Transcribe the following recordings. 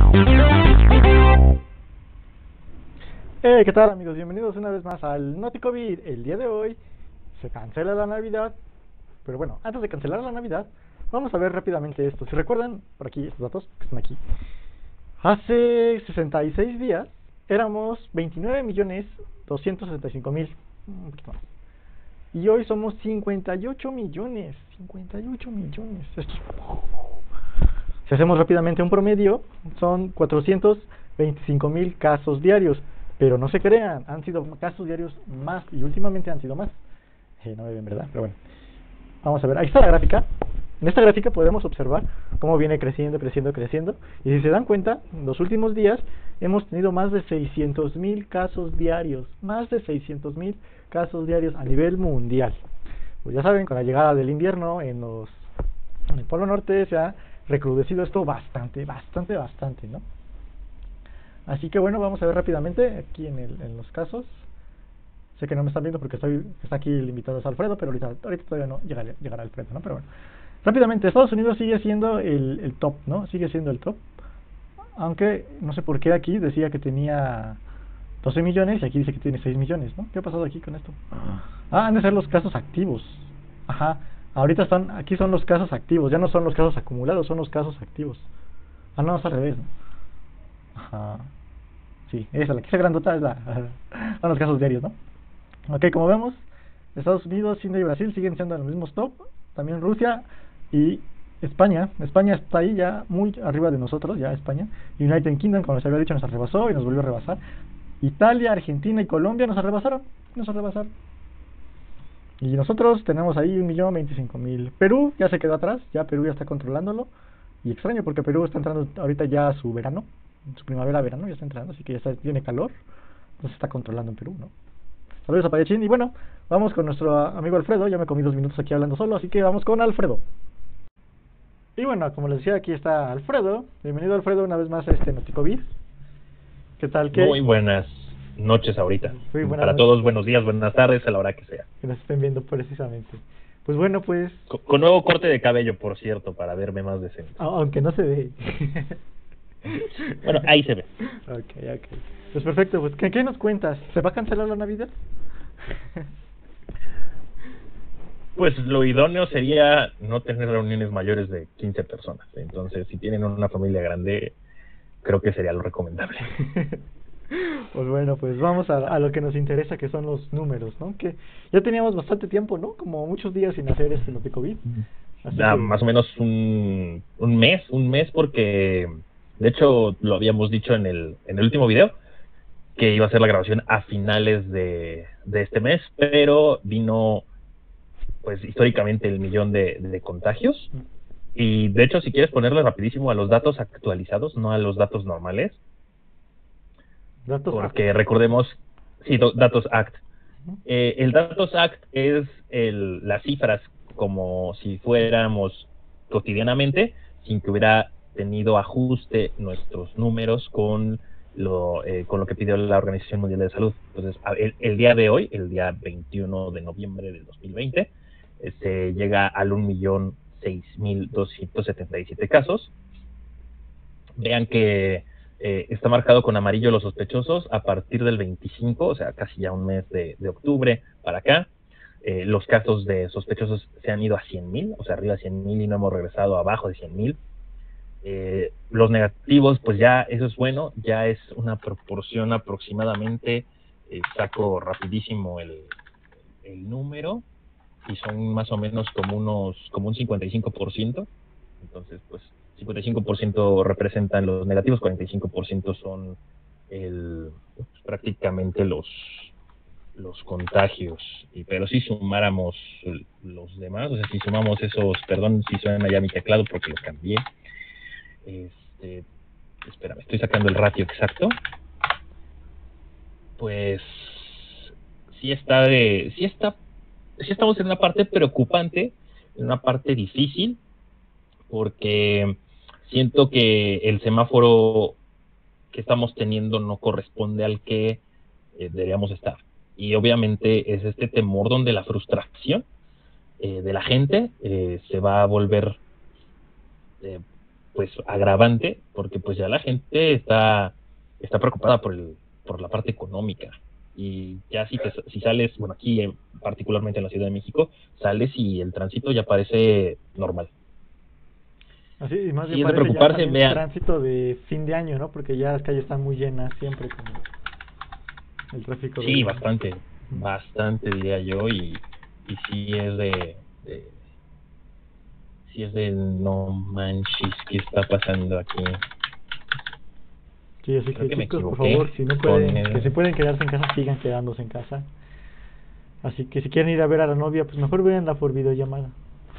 ¿Qué tal, amigos? Bienvenidos una vez más al NotiCovid. El día de hoy se cancela la Navidad, pero bueno, antes de cancelar la Navidad, vamos a ver rápidamente esto. Si recuerdan, por aquí, estos datos que están aquí. Hace 66 días éramos 29.265.000, un poquito más. Y hoy somos 58 millones. 58 millones. Esto es... Si hacemos rápidamente un promedio, son 425.000 casos diarios. Pero no se crean, han sido casos diarios más y últimamente han sido más. No me ven, ¿verdad? Pero bueno, vamos a ver, ahí está la gráfica. En esta gráfica podemos observar cómo viene creciendo, creciendo, creciendo. Y si se dan cuenta, en los últimos días hemos tenido más de 600.000 casos diarios. Más de 600.000 casos diarios a nivel mundial. Pues ya saben, con la llegada del invierno en el Polo Norte se ha recrudecido esto bastante, ¿no? Así que bueno, vamos a ver rápidamente aquí en los casos. Sé que no me están viendo porque está aquí el invitado es Alfredo, pero ahorita todavía no llegará Alfredo, ¿no? Pero bueno, rápidamente, Estados Unidos sigue siendo el top, ¿no? Sigue siendo el top. Aunque no sé por qué aquí decía que tenía 12 millones y aquí dice que tiene 6 millones, ¿no? ¿Qué ha pasado aquí con esto? Han de ser los casos activos. Ajá, ahorita aquí son los casos activos, ya no son los casos acumulados, son los casos activos. No, es al revés, ¿no? Ajá. Sí, esa, la que está grandota es son los casos diarios, ¿no? Ok, como vemos, Estados Unidos, India y Brasil siguen siendo los mismos top. También Rusia y España. España está ahí ya muy arriba de nosotros, ya España. United Kingdom, como les había dicho, nos rebasó y nos volvió a rebasar. Italia, Argentina y Colombia nos rebasaron. Y nosotros tenemos ahí 1.025.000. Perú ya se quedó atrás, ya Perú ya está controlándolo. Y extraño porque Perú está entrando ahorita ya a su verano, su primavera-verano ya está entrando, así que ya tiene calor, entonces está controlando en Perú, ¿no? Saludos a Payachín, y bueno, vamos con nuestro amigo Alfredo. Ya me comí 2 minutos aquí hablando solo, así que vamos con Alfredo. Y bueno, como les decía, aquí está Alfredo. Bienvenido, Alfredo, una vez más a este NotiCovid. ¿Qué tal? Muy buenas noches ahorita. Muy buenas Para noches. Todos, buenos días, buenas tardes, a la hora que sea. Que nos estén viendo precisamente. Pues bueno, pues... Con nuevo corte de cabello, por cierto, para verme más decente. Aunque no se ve. Bueno, ahí se ve. Ok. Pues perfecto, pues ¿qué nos cuentas? ¿Se va a cancelar la Navidad? Pues lo idóneo sería no tener reuniones mayores de 15 personas. Entonces, si tienen una familia grande, creo que sería lo recomendable. Pues bueno, pues vamos a lo que nos interesa, que son los números, ¿no? Que ya teníamos bastante tiempo, ¿no? Como muchos días sin hacer este NotiCovid. Más o menos un mes, porque de hecho lo habíamos dicho en el último video, que iba a ser la grabación a finales de este mes, pero vino pues históricamente el 1.000.000 de contagios. Y de hecho, si quieres ponerle rapidísimo a los datos actualizados, no a los datos normales, porque recordemos, sí, Datos Act. El Datos Act es las cifras como si fuéramos cotidianamente, sin que hubiera tenido ajuste nuestros números con lo que pidió la Organización Mundial de Salud. Entonces, el día de hoy, el día 21 de noviembre del 2020, se llega al 1.006.277 casos. Vean que está marcado con amarillo los sospechosos a partir del 25, o sea, casi ya un mes de octubre para acá. Los casos de sospechosos se han ido a 100.000, o sea, arriba de 100.000 y no hemos regresado abajo de 100.000. Los negativos, pues ya eso es bueno, ya es una proporción aproximadamente, saco rapidísimo el número, y son más o menos como un 55%. Entonces, pues 55% representan los negativos, 45% son prácticamente los contagios. Pero si sumáramos los demás, o sea, si sumamos esos, perdón si suena ya mi teclado porque lo cambié. Espérame, estoy sacando el ratio exacto. Pues sí estamos en una parte preocupante, en una parte difícil, porque siento que el semáforo que estamos teniendo no corresponde al que deberíamos estar. Y obviamente es este temor donde la frustración de la gente se va a volver pues agravante, porque pues ya la gente está preocupada por la parte económica. Y ya si sales, bueno, aquí particularmente en la Ciudad de México, sales y el tránsito ya parece normal. Así, y más bien Sí es de parece ya preocuparse, también vean. tránsito de fin de año, ¿no? Porque ya las calles están muy llenas siempre con el tráfico Sí, de... bastante diría yo, y sí es sí es de no manches, ¿qué está pasando aquí? Sí, así Creo que que me chicos, por equivoqué favor, si no con pueden, que si pueden quedarse en casa, sigan quedándose en casa. Así que si quieren ir a ver a la novia, pues mejor véanla por videollamada.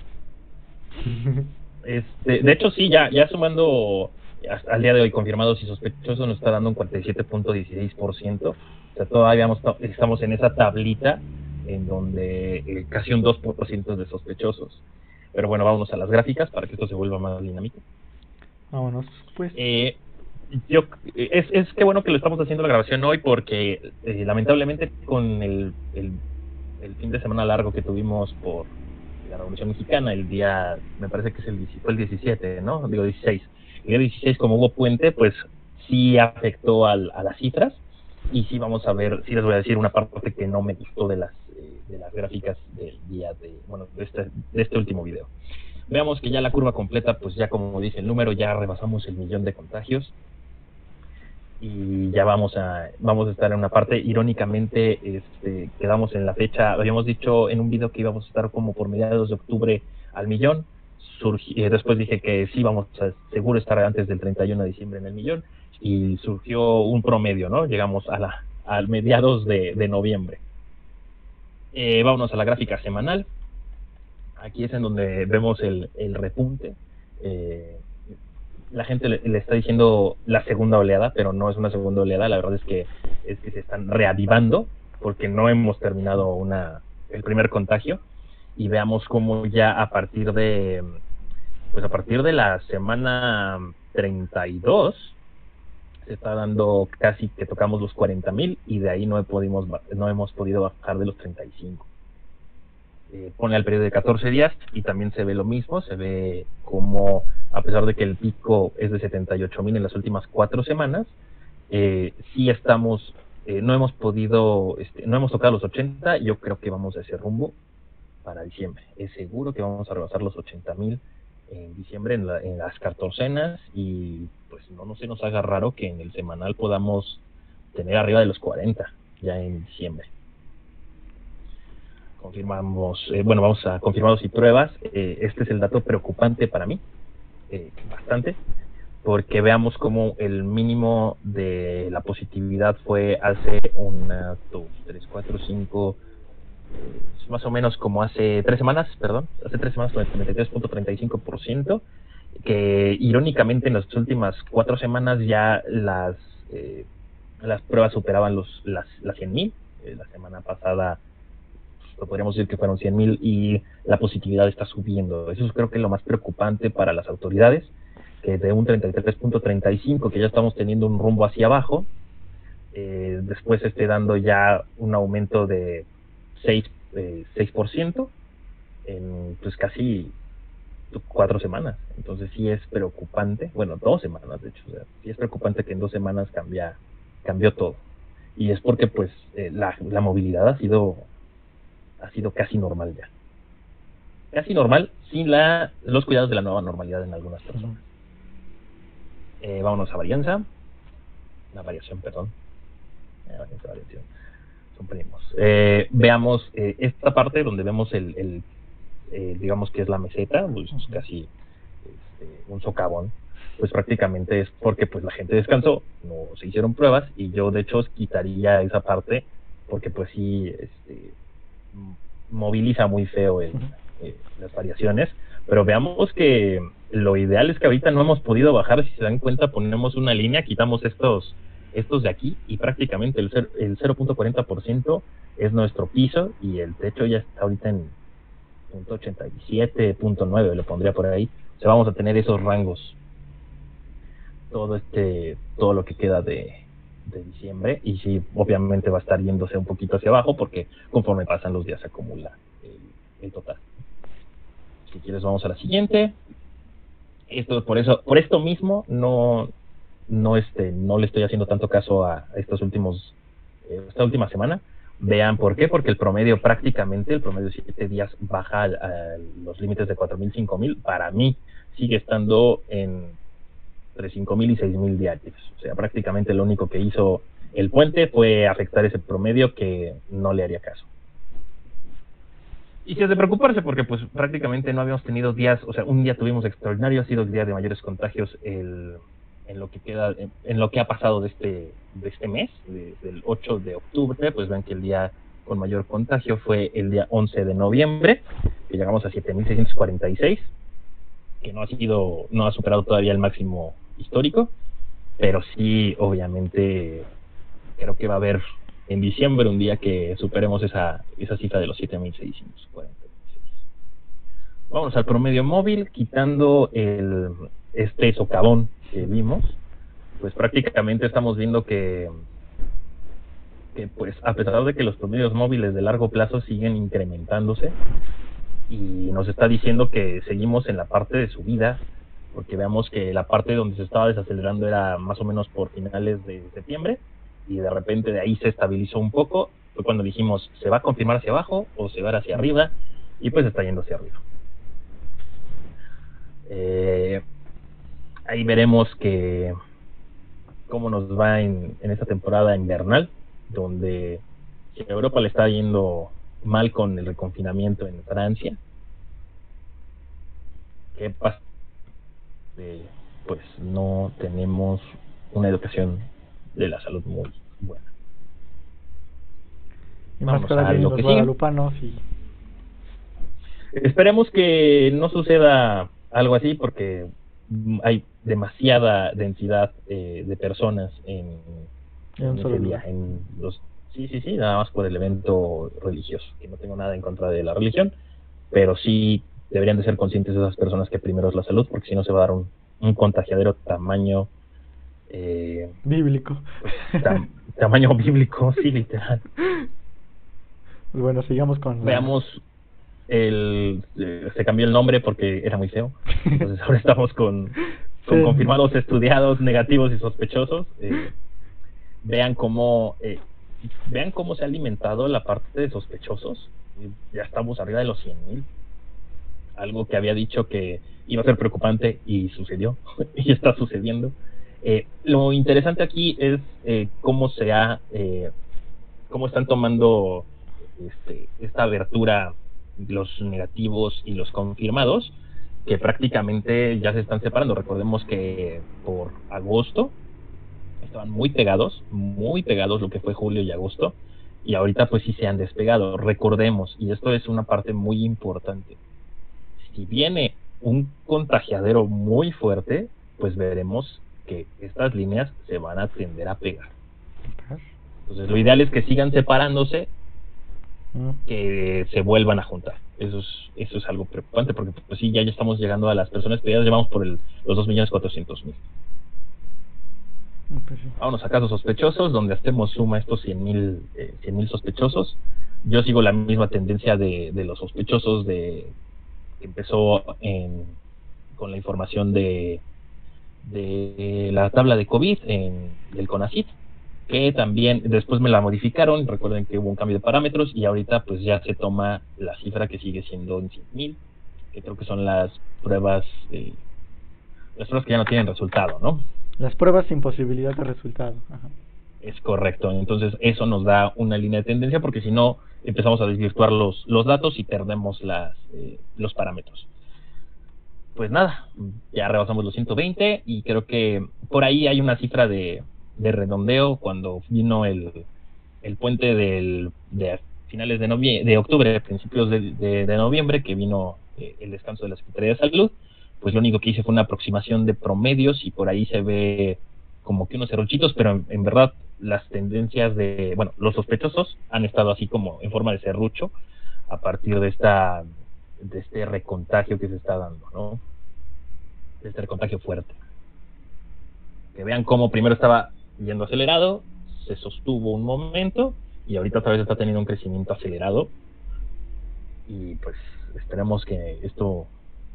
de hecho sí, ya sumando hasta al día de hoy confirmados y sospechosos nos está dando un 47.16%. O sea, todavía estamos en esa tablita en donde casi un 2% de sospechosos. Pero bueno, vámonos a las gráficas para que esto se vuelva más dinámico. Vámonos, pues. Es que bueno que lo estamos haciendo la grabación hoy porque lamentablemente con el fin de semana largo que tuvimos por la Revolución Mexicana, el día, me parece que fue el 17, ¿no? Digo 16. El día 16, como hubo puente, pues sí afectó a las cifras, y sí vamos a ver, sí les voy a decir una parte que no me gustó de las gráficas del día de este último video. Veamos que ya la curva completa, pues ya como dice el número, ya rebasamos el 1,000,000 de contagios, y ya vamos a estar en una parte. Irónicamente, quedamos en la fecha, habíamos dicho en un video que íbamos a estar como por mediados de octubre al 1,000,000. Después dije que sí vamos a seguro estar antes del 31 de diciembre en el 1,000,000, y surgió un promedio, ¿no? Llegamos al mediados de noviembre. Vámonos a la gráfica semanal. Aquí es en donde vemos el repunte. La gente le está diciendo la segunda oleada, pero no es una segunda oleada. La verdad es que se están reavivando porque no hemos terminado el primer contagio. Y veamos cómo ya a partir de la semana 32 se está dando casi que tocamos los 40,000, y de ahí no hemos podido bajar de los 35. Pone al periodo de 14 días y también se ve lo mismo. Se ve como, a pesar de que el pico es de 78,000 en las últimas 4 semanas, sí estamos, no hemos tocado los 80. Yo creo que vamos a ese rumbo para diciembre. Es seguro que vamos a rebasar los 80,000 en diciembre en las catorcenas, y pues no se nos haga raro que en el semanal podamos tener arriba de los 40 ya en diciembre. Confirmamos, vamos a confirmados y pruebas. Este es el dato preocupante para mí, bastante, porque veamos cómo el mínimo de la positividad fue hace 1, 2, 3, 4, 5, más o menos como hace 3 semanas, con el 93.35%, que irónicamente en las últimas 4 semanas ya las pruebas superaban las 100,000. La semana pasada podríamos decir que fueron 100,000, y la positividad está subiendo. Eso creo que es lo más preocupante para las autoridades, que de un 33.35 que ya estamos teniendo un rumbo hacia abajo, después esté dando ya un aumento de 6% en pues casi 4 semanas. Entonces sí es preocupante, bueno, 2 semanas de hecho, o sea, sí es preocupante que en 2 semanas cambió todo, y es porque pues la movilidad ha sido casi normal ya. Casi normal, sin los cuidados de la nueva normalidad en algunas personas. Vámonos a variación. Son primos. Veamos esta parte donde vemos digamos que es la meseta, pues casi un socavón. Pues prácticamente es porque pues la gente descansó, no se hicieron pruebas, y yo de hecho quitaría esa parte porque pues sí moviliza muy feo las variaciones. Pero veamos que lo ideal es que ahorita no hemos podido bajar. Si se dan cuenta, ponemos una línea, quitamos estos de aquí, y prácticamente el 0.40% es nuestro piso, y el techo ya está ahorita en 0.87, 0.9, lo pondría por ahí. O sea, vamos a tener esos rangos todo lo que queda de diciembre, y sí, obviamente va a estar yéndose un poquito hacia abajo porque conforme pasan los días se acumula el total. Si quieres vamos a la siguiente. Por esto mismo, no le estoy haciendo tanto caso a esta última semana. Vean por qué, porque el promedio de 7 días baja a los límites de 4.000, 5.000. Para mí sigue estando entre 5.000 y 6.000 diarios. O sea, prácticamente lo único que hizo el puente fue afectar ese promedio, que no le haría caso. Y si es de preocuparse, porque pues prácticamente no habíamos tenido días, o sea, un día tuvimos extraordinario, ha sido el día de mayores contagios en lo que ha pasado de este mes, desde el 8 de octubre, pues ven que el día con mayor contagio fue el día 11 de noviembre, que llegamos a 7.646, que no ha superado todavía el máximo histórico, pero sí, obviamente, creo que va a haber en diciembre un día que superemos esa cifra de los 7.646. Vamos al promedio móvil, quitando este socavón que vimos, pues prácticamente estamos viendo que pues a pesar de que los promedios móviles de largo plazo siguen incrementándose, y nos está diciendo que seguimos en la parte de subida, porque veamos que la parte donde se estaba desacelerando era más o menos por finales de septiembre, y de repente de ahí se estabilizó un poco. Fue cuando dijimos, ¿se va a confirmar hacia abajo o se va a ir hacia arriba? Y pues está yendo hacia arriba. Ahí veremos cómo nos va en esta temporada invernal, donde a Europa le está yendo mal con el reconfinamiento en Francia. ¿Qué pasa? Pues no tenemos una educación de la salud muy buena. Y más para los guadalupanos. Esperemos que no suceda algo así, porque hay demasiada densidad de personas en ese día. Sí, nada más por el evento religioso, que no tengo nada en contra de la religión, pero sí deberían de ser conscientes de esas personas que primero es la salud, porque si no se va a dar un contagiadero tamaño bíblico. Tamaño bíblico, sí, literal. Pues bueno, sigamos con... Veamos, se cambió el nombre porque era muy feo, entonces ahora estamos con confirmados, estudiados, negativos y sospechosos. Vean cómo se ha alimentado la parte de sospechosos. Ya estamos arriba de los 100.000, algo que había dicho que iba a ser preocupante y sucedió y está sucediendo. Lo interesante aquí es cómo están tomando esta abertura los negativos y los confirmados, que prácticamente ya se están separando. Recordemos que por agosto estaban muy pegados lo que fue julio y agosto, y ahorita pues sí se han despegado. Recordemos, y esto es una parte muy importante, si viene un contagiadero muy fuerte, pues veremos que estas líneas se van a tender a pegar. Entonces lo ideal es que sigan separándose, que se vuelvan a juntar. Eso es algo preocupante, porque pues sí, ya estamos llegando a las personas que ya llevamos por los 2.400.000. Vámonos a casos sospechosos, donde hacemos suma estos 100.000 sospechosos. Yo sigo la misma tendencia de los sospechosos que empezó con la información de la tabla de COVID del CONACYT, que también después me la modificaron. Recuerden que hubo un cambio de parámetros y ahorita pues ya se toma la cifra que sigue siendo en 100.000, que creo que son las pruebas que ya no tienen resultado, ¿no? Las pruebas sin posibilidad de resultado. Ajá. Es correcto. Entonces eso nos da una línea de tendencia, porque si no empezamos a desvirtuar los datos y perdemos los parámetros. Pues nada, ya rebasamos los 120 y creo que por ahí hay una cifra de redondeo cuando vino el puente de finales de octubre, principios de noviembre, que vino el descanso de la Secretaría de Salud. Pues lo único que hice fue una aproximación de promedios y por ahí se ve como que unos cerruchitos, pero en verdad las tendencias los sospechosos han estado así como en forma de serrucho a partir de este recontagio que se está dando, ¿no? De este recontagio fuerte. Que vean cómo primero estaba yendo acelerado, se sostuvo un momento y ahorita otra vez está teniendo un crecimiento acelerado, y pues esperemos que esto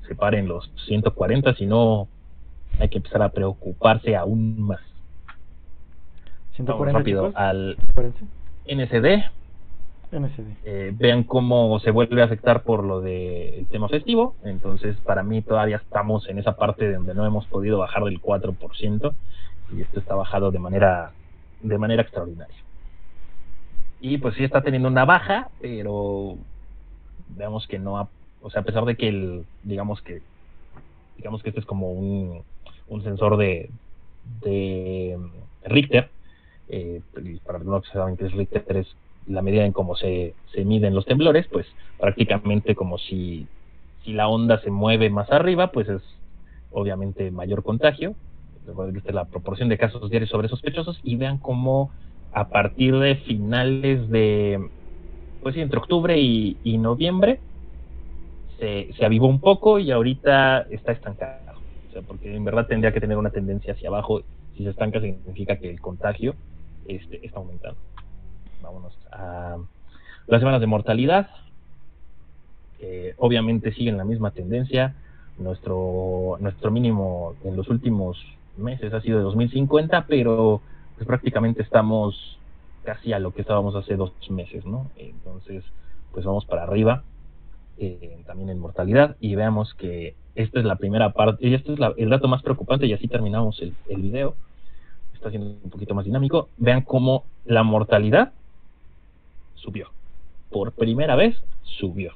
separen los 140, si no hay que empezar a preocuparse aún más. 140, vamos rápido chicos. al Acuérdense. NSD. NSD. Vean cómo se vuelve a afectar por lo del tema festivo. Entonces, para mí todavía estamos en esa parte donde no hemos podido bajar del 4%, y esto está bajado de manera extraordinaria. Y pues sí está teniendo una baja, pero veamos que no, o sea, a pesar de que digamos que este es como un sensor de Richter. Para los que saben que es Richter, es la medida en cómo se miden los temblores, pues prácticamente como si la onda se mueve más arriba, pues es obviamente mayor contagio. Recuerden que esta es la proporción de casos diarios sobre sospechosos, y vean cómo a partir de finales de, pues sí, entre octubre y noviembre, se avivó un poco y ahorita está estancado. O sea, porque en verdad tendría que tener una tendencia hacia abajo. Si se estanca significa que el contagio está aumentando. Vámonos a las semanas de mortalidad. Obviamente siguen la misma tendencia. Nuestro mínimo en los últimos meses ha sido de 2050, pero pues prácticamente estamos casi a lo que estábamos hace 2 meses, ¿no? Entonces, pues vamos para arriba. También en mortalidad, y veamos que esta es la primera parte, y este es el dato más preocupante, y así terminamos el video. Está siendo un poquito más dinámico. Vean cómo la mortalidad subió, por primera vez subió.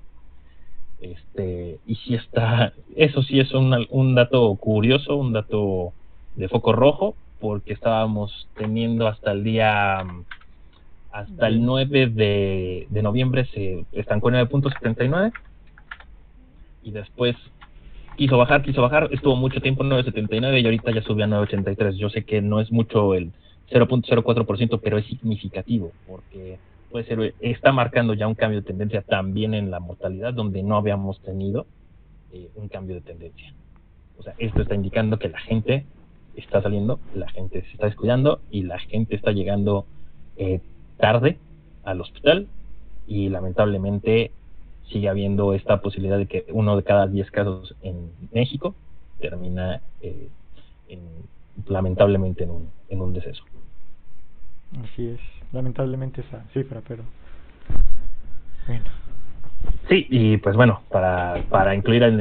Y sí está, eso sí es un dato curioso, un dato de foco rojo, porque estábamos teniendo hasta el 9 de noviembre se estancó en 9.79, y después quiso bajar, estuvo mucho tiempo en 9.79 y ahorita ya subió a 9.83. Yo sé que no es mucho, el 0.04%, pero es significativo, porque está marcando ya un cambio de tendencia también en la mortalidad, donde no habíamos tenido un cambio de tendencia. O sea, esto está indicando que la gente está saliendo, la gente se está descuidando, y la gente está llegando tarde al hospital, y lamentablemente sigue habiendo esta posibilidad de que 1 de cada 10 casos en México termina lamentablemente en un deceso. Así es, lamentablemente esa cifra, pero bueno. Sí, y pues bueno, para incluir en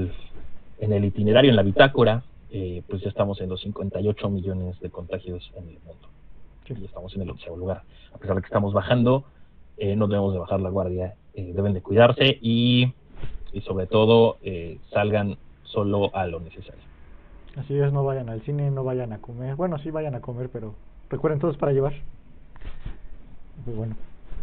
el itinerario, en la bitácora, pues ya estamos en los 58 millones de contagios en el mundo. Sí. Y estamos en el 11º lugar. A pesar de que estamos bajando, no debemos de bajar la guardia. Deben de cuidarse y sobre todo salgan solo a lo necesario. Así es, no vayan al cine, no vayan a comer. Bueno, sí vayan a comer, pero recuerden todos para llevar. Pues bueno,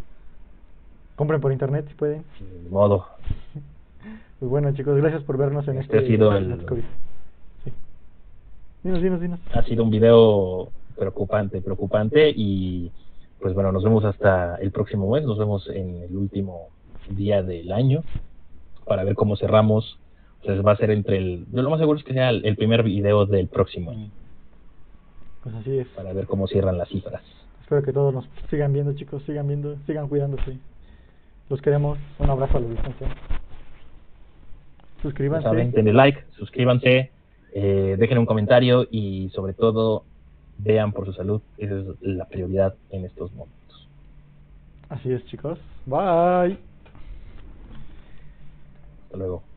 compren por internet si pueden. De modo. Pues bueno, chicos, gracias por vernos en ha sido COVID. Sí. Dinos. Ha sido un video preocupante, y pues bueno, nos vemos hasta el próximo mes. Nos vemos en el último día del año para ver cómo cerramos. Entonces va a ser lo más seguro es que sea el primer video del próximo año. Pues así es. Para ver cómo cierran las cifras. Espero que todos nos sigan viendo, chicos, sigan cuidándose. Los queremos. Un abrazo a la distancia. Suscríbanse. ¿Saben? Denle like, suscríbanse, dejen un comentario, y sobre todo vean por su salud. Esa es la prioridad en estos momentos. Así es, chicos. Bye. Hasta luego.